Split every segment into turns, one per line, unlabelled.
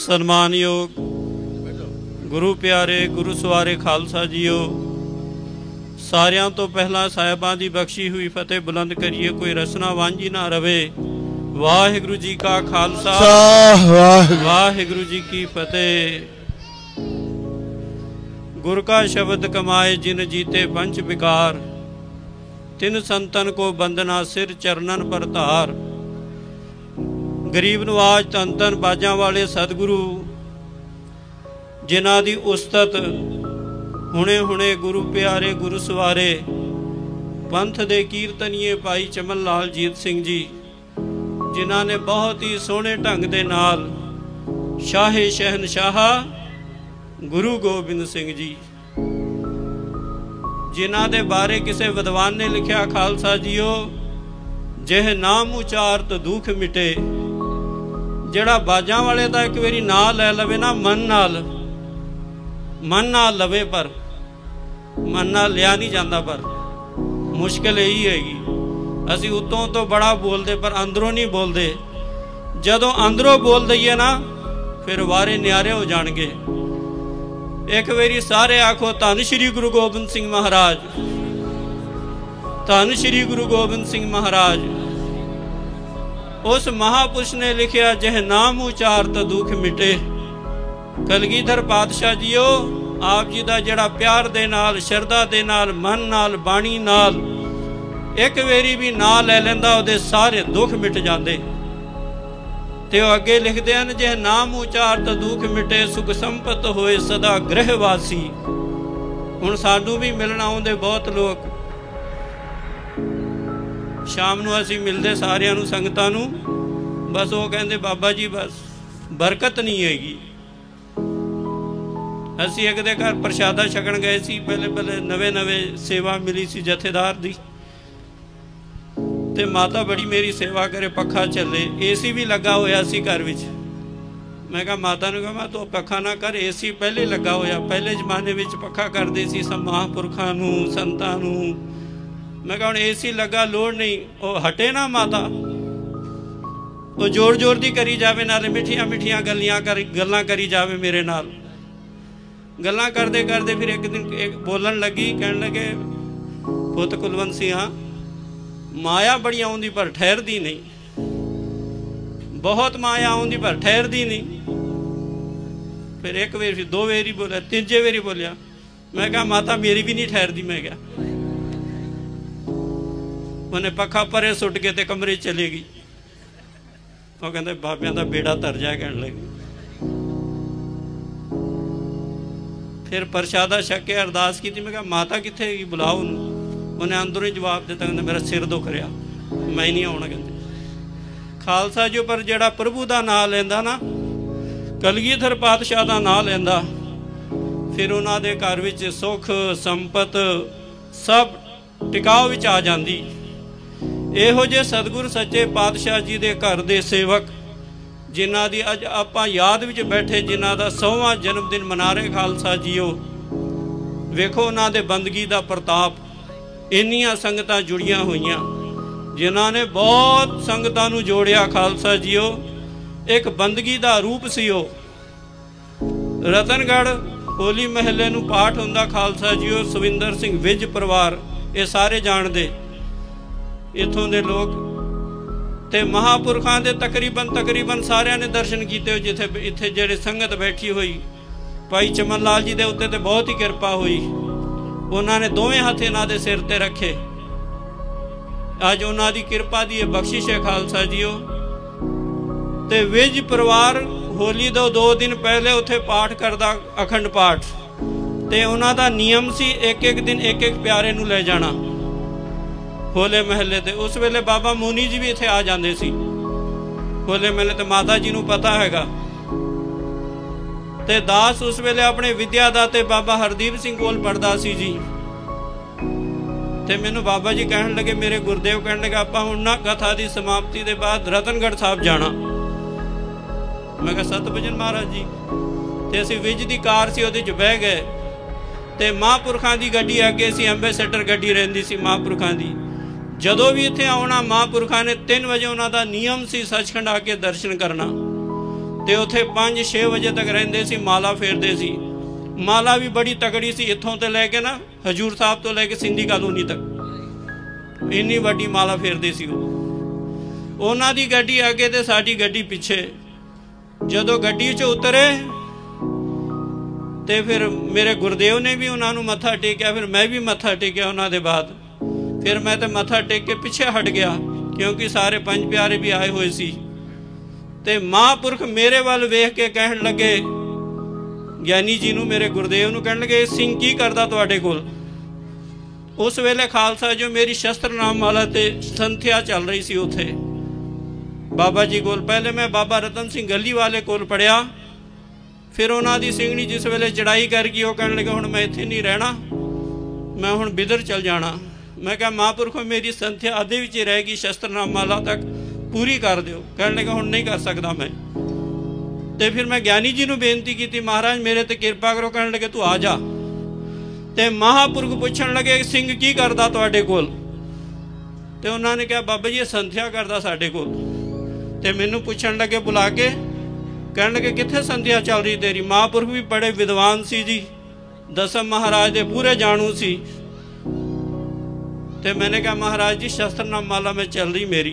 सन्मानयोग गुरु प्यारे गुरु सवारे खालसा जीओ, सारियां तो पहला साहिबां दी बख्शी हुई फतेह बुलंद करिए, कोई रसना वांझी ना रवे। वाहिगुरु जी का खालसा वाहिगुरु जी की फतेह। गुर का शब्द कमाए जिन जीते पंच विकार, तिन संतन को बंदना सिर चरणन पर धार। गरीब नवाज धन धन बाजा वाले सतगुरु, जिन्हां दी उस्तत हुणे हुणे गुरु प्यारे गुरु सवारे। पंथ दे कीर्तनीए भाई चमन लाल जीत सिंह जी, जिन्हां ने बहुत ही सोहने ढंग दे नाल शाहे शहनशाह गुरु गोबिंद सिंह जी, जिन्हां दे बारे किसी विद्वान ने लिखिया, खालसा जीओ जिह नाम उचारत दुख मिटे। जिहड़ा बाजां वाले दा एक बारी नां लै लवे ना, मन नाल लवे, पर मन नाल लिया नहीं जाता। पर मुश्किल यही हैगी, असी उतों तो बड़ा बोलते पर अंदरों नहीं बोलते। जदों अंदरों बोल दईए ना, फिर वारे न्यारे हो जाणगे। एक बारी सारे आखो धन श्री गुरु गोबिंद सिंह महाराज, धन श्री गुरु गोबिंद सिंह महाराज। उस महापुरुष ने लिखिया, जह नाम उचारत दुख मिटे। कलगीधर पातशाह जीओ, आप जी दा जड़ा प्यार दे नाल, शरदा दे नाल, मन नाल, बाणी नाल एक वेरी भी ना ले लेंदा, उहदे सारे दुख मिट जांदे। ते ओह अगे लिखदे हन, जह नाम उचारत दुख मिटे, सुख संपत होए सदा गृहवासी। हुण सानू भी मिलण आउंदे बहुत लोग, शाम नूं असीं मिलदे सारिआं नूं संगतां नूं, बस वो कहंदे बाबा जी बस बरकत नहीं हैगी। असीं एक दे घर प्रशादा छकण गए सी, पहले नवे सेवा मिली सी जथेदार दी, ते माता बड़ी मेरी सेवा करे, पखा चले, एसी भी लगा होया सी घर विच। मैं कहा माता नूं कहा तू पखा ना कर, एसी पहले लगा होया। पहले जमाने विच पखा करदे सी सब महापुरखां नूं, संतां नूं। मैं कहा एसी लगा, लोड़ नहीं। वो हटे ना माता, वो जोर जोर दी करी जावे, नाले मिठिया मिठिया गल्लां करी जावे मेरे नाल। गल्लां करदे करदे फिर एक दिन एक बोलन लगी, कहन लगे, पुत कुलवंत सिंह, माया बड़ी आउंदी पर ठहरदी नहीं, बहुत माया आउंदी पर ठहरदी नहीं। फिर एक वेर, फिर दो वेरी बोलिया, तीजे वेरी बोलिया। मैं कहा माता मेरी भी नहीं ठहरदी। मैं क्या, उन्हें पखा परे सुट के ते कमरे चले गई। वो कहते बाबियां दा बेड़ा तर जाए, कहने लगी। फिर प्रशादा छक के अरदास की। मैं कहा माता कित्थे है, बुलाओ उन्हें। उन्हें अंदरों ही जवाब दिता, कहते मेरा सिर दुख रहा, मैं नहीं आना। कहते खालसा जी पर जिहड़ा प्रभु का नाम लैंदा ना, कलगीधर पातशाह का नाम लैंदा, फिर उन्हां दे घर विच सुख संपत सब टिकाव विच आ जांदी। इहो जे सतगुर सच्चे पातशाह जी दे घर दे सेवक, जिन्हां दी अज आपां याद विच बैठे, जिन्हां दा 100वां जन्मदिन मना रहे खालसा जीओ। वेखो उन्हां दे बंदगी दा प्रताप, इन्नियां संगतां जुड़ियां होईयां, जिन्हां ने बहुत संगतां नूं जोड़िया। खालसा जीओ एक बंदगी दा रूप सी। रतनगढ़ होली महल्ले नूं पाठ हुंदा, खालसा जीओ सविंदर सिंह विज परिवार, ये सारे जानदे इत्थों दे लोग, ते महापुरखां दे तकरीबन सारियां ने दर्शन कीते। जिथे इत्थे जेड़े संगत बैठी हुई, भाई चमन लाल जी दे उत्ते ते बहुत ही किरपा हुई। उन्होंने दोवें हथ इन्हां दे सिर ते रखे। अज उन्हां दी किरपा दी बख्शिश है खालसा जीओ। ते विज परिवार होली दो 2 दिन पहले उत्थे पाठ करदा, अखंड पाठ, ते उन्हां दा नियम सी एक दिन एक प्यारे नूं ले जाना होले महल्ले ते। उस वेले बाबा मुनी जी भी इत्थे आ जांदे सी होले महल्ले ते, माता जी नूं पता हैगा। ते दास उस वेले अपने विद्यादाते बाबा हरदीप सिंह कोल पढ़दा सी जी। ते मैनू बाबा जी कहन लगे, मेरे गुरदेव कहन लगे, आपां हुण ना कथा दी समाप्ति दे बाद रतनगढ़ साहब जाना। मैं कहा सतभजन महाराज जी। ते असीं विज दी कार सी, उहदे च बह गए। ते महापुरखां दी गड्डी अगे सी, अंबेसडर गड्डी रहिंदी सी महापुरखां दी। जदों भी इत्थे आउणा, महापुरखां ने 3 वजे उन्हां दा नियम सी सचखंड आके दर्शन करना। ਤੇ ਉੱਥੇ 5-6 ਵਜੇ ਤੱਕ ਰਹਿੰਦੇ ਸੀ, ਮਾਲਾ ਫੇਰਦੇ ਸੀ। ਮਾਲਾ ਵੀ ਬੜੀ ਤਕੜੀ ਸੀ, ਇੱਥੋਂ ਤੋਂ ਲੈ ਕੇ ਨਾ ਹਜੂਰ ਸਾਹਿਬ ਤੋਂ ਲੈ ਕੇ ਸਿੰਧੀ ਕਾਲੋਨੀ ਤੱਕ ਇੰਨੀ ਵੱਡੀ ਮਾਲਾ ਫੇਰਦੇ ਸੀ ਉਹ। ਉਹਨਾਂ ਦੀ ਗੱਡੀ ਅੱਗੇ ਤੇ ਸਾਡੀ ਗੱਡੀ ਪਿੱਛੇ। ਜਦੋਂ ਗੱਡੀ 'ਚ ਉਤਰੇ ਤੇ ਫਿਰ ਮੇਰੇ ਗੁਰਦੇਵ ਨੇ ਵੀ ਉਹਨਾਂ ਨੂੰ ਮੱਥਾ ਟੇਕਿਆ, ਫਿਰ ਮੈਂ ਵੀ ਮੱਥਾ ਟੇਕਿਆ ਉਹਨਾਂ ਦੇ ਬਾਅਦ। ਫਿਰ ਮੈਂ ਤਾਂ ਮੱਥਾ ਟੇਕ ਕੇ ਪਿੱਛੇ ਹਟ ਗਿਆ ਕਿਉਂਕਿ ਸਾਰੇ ਪੰਜ ਪਿਆਰੇ ਵੀ ਆਏ ਹੋਏ ਸੀ। ਤੇ ਮਹਾਂਪੁਰਖ ਮੇਰੇ ਵੱਲ ਵੇਖ ਕੇ ਕਹਿਣ ਲੱਗੇ, ਗਿਆਨੀ ਜੀ ਨੂੰ, ਮੇਰੇ ਗੁਰਦੇਵ ਨੂੰ ਕਹਿਣ ਲੱਗੇ, ਸਿੰਘ ਕੀ ਕਰਦਾ ਤੁਹਾਡੇ ਕੋਲ? ਉਸ ਵੇਲੇ ਖਾਲਸਾ ਜੋ ਮੇਰੀ ਸ਼ਸਤਰ ਨਾਮ ਵਾਲਾ ਤੇ ਸੰਥਿਆ ਚੱਲ ਰਹੀ ਸੀ ਉੱਥੇ ਬਾਬਾ ਜੀ ਕੋਲ। ਪਹਿਲੇ ਮੈਂ ਬਾਬਾ ਰਤਨ ਸਿੰਘ ਗੱਲੀ ਵਾਲੇ ਕੋਲ ਪੜਿਆ, ਫਿਰ ਉਹਨਾਂ ਦੀ ਸਿੰਘਣੀ ਜਿਸ ਵੇਲੇ ਚੜਾਈ ਕਰ ਗਈ, ਉਹ ਕਹਿਣ ਲੱਗੇ ਹੁਣ ਮੈਂ ਇੱਥੇ ਨਹੀਂ ਰਹਿਣਾ, ਮੈਂ ਹੁਣ ਬਿਦਰ ਚਲ ਜਾਣਾ। ਮੈਂ ਕਿਹਾ ਮਹਾਂਪੁਰਖੋ ਮੇਰੀ ਸੰਥਿਆ ਅੱਧੇ ਵਿੱਚ ਹੀ ਰਹਿ ਗਈ, ਸ਼ਸਤਰ ਨਾਮ ਮਾਲਾ ਤੱਕ ਪੂਰੀ ਕਰ ਦਿਓ। ਕਹਿਣ ਲੱਗੇ ਹੁਣ ਨਹੀਂ ਕਰ ਸਕਦਾ ਮੈਂ। ਤੇ ਫਿਰ ਮੈਂ ਗਿਆਨੀ ਜੀ ਨੂੰ ਬੇਨਤੀ ਕੀਤੀ, ਮਹਾਰਾਜ ਮੇਰੇ ਤੇ ਕਿਰਪਾ ਕਰੋ। ਕਹਿਣ ਲੱਗੇ ਤੂੰ ਆ ਜਾ। ਤੇ ਮਹਾਂਪੁਰਖ ਪੁੱਛਣ ਲੱਗੇ, ਸਿੰਘ ਕੀ ਕਰਦਾ ਤੁਹਾਡੇ ਕੋਲ? ਤੇ ਉਹਨਾਂ ਨੇ ਕਿਹਾ ਬਾਬਾ ਜੀ ਇਹ ਸੰਥਿਆ ਕਰਦਾ ਸਾਡੇ ਕੋਲ। ਤੇ ਮੈਨੂੰ ਪੁੱਛਣ ਲੱਗੇ ਬੁਲਾ ਕੇ, ਕਹਿਣ ਲੱਗੇ ਕਿੱਥੇ ਸੰਥਿਆ ਚੱਲ ਰਹੀ ਤੇਰੀ? ਮਹਾਂਪੁਰਖ ਵੀ ਬੜੇ ਵਿਦਵਾਨ ਸੀ ਜੀ, ਦਸਮ ਮਹਾਰਾਜ ਦੇ ਪੂਰੇ ਜਾਣੂ ਸੀ। ਤੇ ਮੈंने कहा महाराज जी शस्त्रनाम माला में चल रही मेरी।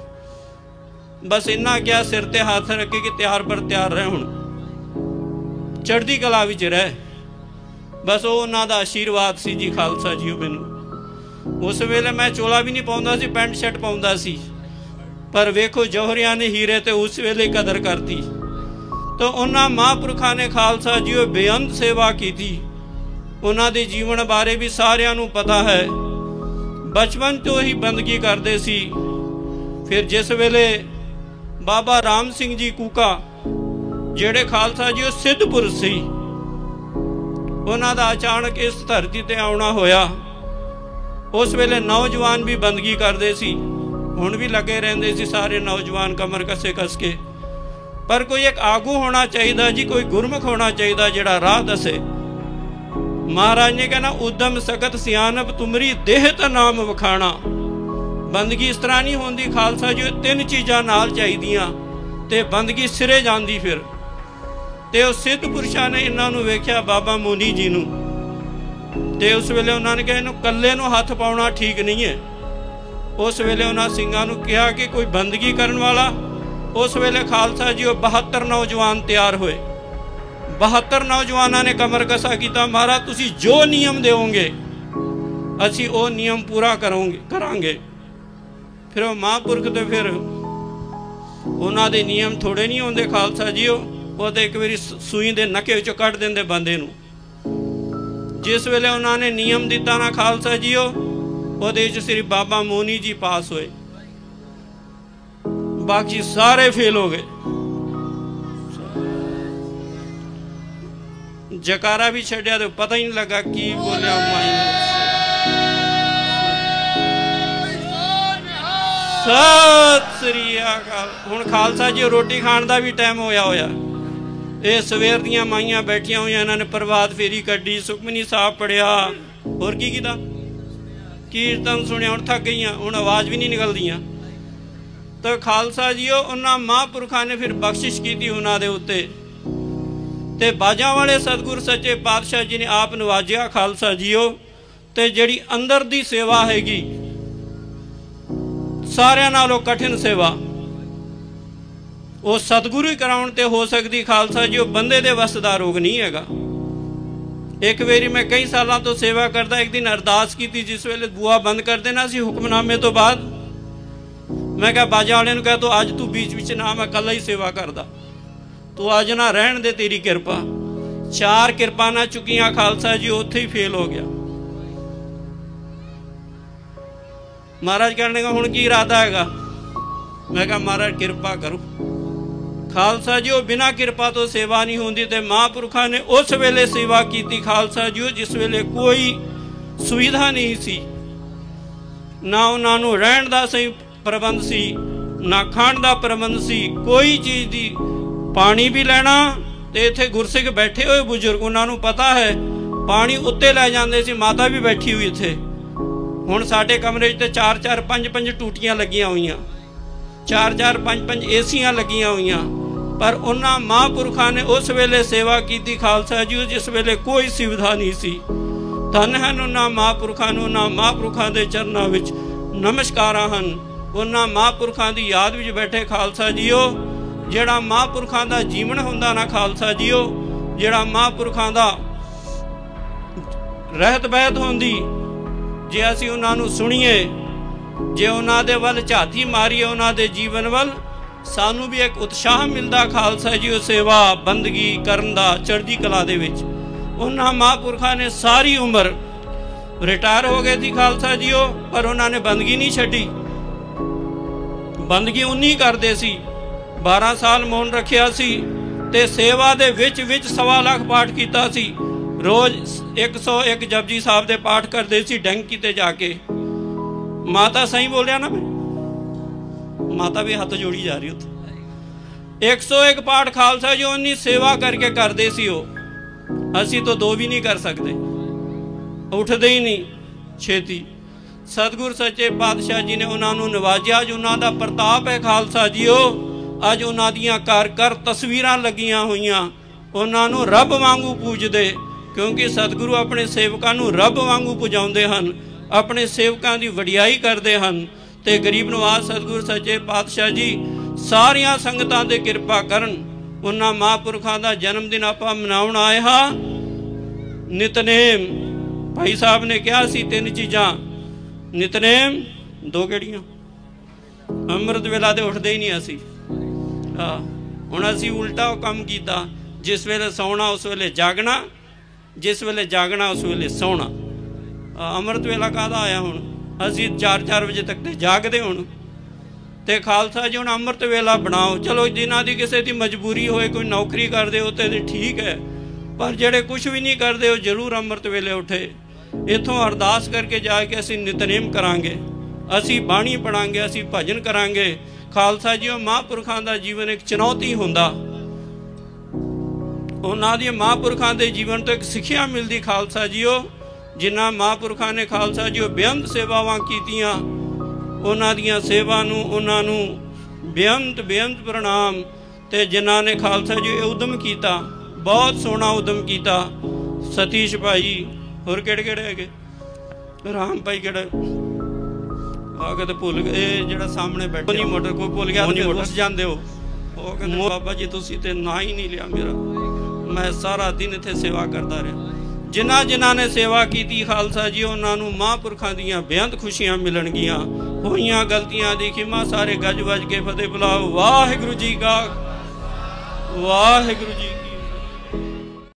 बस इन्ना क्या सिर ते हाथ रखे कि त्यार पर त्यार रहे, हुण चढ़दी कला विच रह। बस वो उन्हां दा आशीर्वाद सी जी खालसा जी। मैनू उस वेले मैं चोला भी नहीं पाउंदा सी, पैंट शर्ट पाउंदा सी, पर वेखो जौहरियां ने हीरे ते उस वेले कदर करती। तो उन्हां महापुरखां ने खालसा जी बेअंत सेवा की थी। उन्हां दे जीवन बारे भी सारियां नू पता है। बचपन तो ही बंदगी करते सी। फिर जिस वेले बाबा राम सिंह जी कूका जेड़े खालसा जी सिद्धपुर सी, उन्हां दा अचानक इस धरती ते आउणा होया। उस वेले नौजवान भी बंदगी करते सी, हुण भी लगे रहंदे सी सारे नौजवान कमर कसे कस के। पर कोई एक आगू होना चाहिए जी, कोई गुरमुख होना चाहिए जिहड़ा राह दसे। महाराज ने कहना उदम सकत सियानप तुमरी देहत नाम वखाना। बंदगी इस तरह नहीं होंदी खालसा जी, तीन चीज़ां नाल चाहिदियां ते बंदगी सिरे जांदी। फिर ते उस सिद्ध पुरुषां ने इन्हां नूं वेख्या बाबा मोनी जी नूं, ते उस वेले उन्हां ने कहा इहनूं कल्ले नूं हथ पाउणा ठीक नहीं है। उस वेले उन्हां सिंघां नूं कहा कि कोई बंदगी करन वाला। उस वेले खालसा जी 72 नौजवान तैयार होए। 72 नौजवानों ने कमर कसा किया, महाराज तुसी जो नियम देओगे असी वो नियम पूरा करांगे। फिर वो महापुरख तो फिर उन्हां दे नियम थोड़े नहीं होंदे खालसा जी। वो तो एक बारी सूई दे नके चो कट देंदे बंदे नूं। जिस वेले उन्होंने नियम दिता ना खालसा जी, वो श्री बाबा मोनी जी पास होए, बाकी सारे फेल हो गए। जकारा भी छड्या तो पता ही नहीं लगा की बोलिया। सत श्री अकाल। हुण खालसा जी रोटी खाण दा भी टाइम होया होया। ये सवेर दियां माइयां बैठियां हुई, इन्होंने प्रभात फेरी कड्डी, सुखमनी साहब पढ़िया, होर की कीता, कीर्तन सुनिया। हुण थक गईयां, हुण आवाज़ भी नहीं निकलदियां। तो खालसा जी उन्हां महापुरखां ने फिर बख्शिश की उन्हां दे उत्ते। ते बाजा वाले सतगुर सच्चे पातशाह जी ने आप नवाजिया खालसा जीओ। ते जिहड़ी अंदर दी सेवा हैगी सारियां नालों कठिन सेवा, वो सतगुरु ही कराउण ते हो सकती खालसा जी। बंदे दे वस दा रोग नहीं हैगा। एक बारी मैं कई सालों तो सेवा करता, एक दिन अरदास की थी, जिस वेले बुआ बंद कर देना सी हुक्मनामे तो बाद। मैं कहा बाजा वाले नूं कहा तो अज तू बीच बीच ना मैं कल्ला ही सेवा करदा, तू अज ना रहन दे, तेरी किरपा। 4 किरपाना चुकियां खालसा जी, उत्थे ही फेल हो गया। महाराज कहने का हुण की इरादा हैगा? मैं कहा महाराज किरपा करो। खालसा जी बिना किरपा तो सेवा नहीं होंदी। ते महापुरखा ने उस वेले सेवा की खालसा जी, जिस वेले कोई सुविधा नहीं सी, ना उन्होंने रहन दा सही प्रबंध सी, ना खाण दा प्रबंध सी, कोई चीज़ दी। पानी भी लेना तो इत्थे गुरसिख बैठे हुए बुजुर्ग, उन्होंने पता है पानी उत्ते लै जाते सी। माता भी बैठी हुई इत्थे। हुण साडे कमरे ते 4-4 5-5 टूटियां लगियां हुई, 4-4 5-5 एसियां लगियां हुई। पर उन्हां महापुरखा ने उस वेले सेवा की खालसा जी जिस वेले कोई सुविधा नहीं सी। धन हन उन्हां महापुरखा नूं, उन्हां महापुरखा दे चरनां विच नमस्कारां हन। उन्हां महापुरखा दी याद विच बैठे खालसा जीओ, जिहड़ा महापुरखा दा जीवन हुंदा ना खालसा जीओ, जिहड़ा महापुरखा दा रहत बहत होंदी, जे असीं उन्हां नूं सुणीए, जे उन्हां दे वल झाती मारीए उन्हां दे जीवन वल, सानू भी एक उत्साह मिलता खालसा जी सेवा बंदगी करन दा चढ़दी कला दे विच। उन्हां महापुरखा ने सारी उम्र रिटायर हो गए थी खालसा जी पर उन्होंने बंदगी नहीं छड्डी। बंदगी उन्नी करते सी, 12 साल मौन रखिया सी ते सेवा दे विच 1.25 लाख पाठ कीता सी। रोज 101 जपजी साहब दे पाठ करते सी डंकी ते जाके। माता सही बोलिया ना, मैं माता भी हाथ जोड़ी जा रही उत्थे। 101 पाठ खालसा जी उन्नी सेवा करके करते सी। असी तो 2 भी नहीं कर सकते, उठते ही नहीं छेती। सतगुर सच्चे पातशाह जी ने उन्होंने नवाजिया। अज उन्होंने प्रताप है खालसा जी। अज उन्होंने घर घर तस्वीरां लगियां हुई, उन्होंने रब वांगू पूजते, क्योंकि सतगुरु अपने सेवकों को रब वांगू पुजाते हैं, अपने सेवकों की वडियाई करते हैं। तो गरीब नवाज सतगुर सच्चे पातशाह जी सारिया संगतां ते किरपा करन। उन्हां महापुरखों का जन्मदिन आपां मनाउण आए हाँ। नितनेम भाई साहब ने कहा सी 3 चीज़ां, नितनेम 2 केड़ियां, अमृत वेला तो उठते ही नहीं असी। हुण असी उल्टा काम किया, जिस वेले सौना उस वेले जागना, जिस वेले जागना उस वेले सौना। अमृत वेला काहदा आया हुण, असी 4-4 बजे तक तो जागते हुण। तो खालसा जी हुण अमृत वेला बनाओ। चलो जिन्हां दी किसी की मजबूरी होए, कोई नौकरी करते हो तो ठीक है, पर जेड़े कुछ भी नहीं करते हो जरूर अमृत वेले उठे। इथों अरदास करके जाके असी नितनेम करांगे, असी बाणी पढ़ांगे, असी भजन करांगे। खालसा जी महापुरखों का जीवन एक चुनौती हुंदा, उन्हां दी महापुरखों के जीवन तो एक सिक्ख्या मिलती। खालसा जी जिन्हां महापुरखों ने खालसा जी बेअंत सेवावां कीतियां, उन्हां दियां सेवा नूं उन्हां नूं बेअंत बेअंत प्रणाम। ते जिन्हां ने खालसा जी उद्यम किया, बहुत सोहना उद्यम किया। सतीश भाई होर केड़े है, राम भाई केड़ा आगे तो भुल गए, जिहड़ा सामने बैठे नहीं मोटर को भुल गया उस जाते हो। वो कहते बाबा जी तुसी ते ना ही नहीं लिया मेरा, मैं सारा दिन इत्थे सेवा करता रहा। जिन्हां जिन्हां ने सेवा की खालसा जी उन्होंने महापुरखों दीयां बेअंत खुशियां मिलणगियां। होइयां गलतियां दी खिमा सारे गज वज के फतेह बुलाओ। वाहिगुरू जी का वाहिगुरू जी की।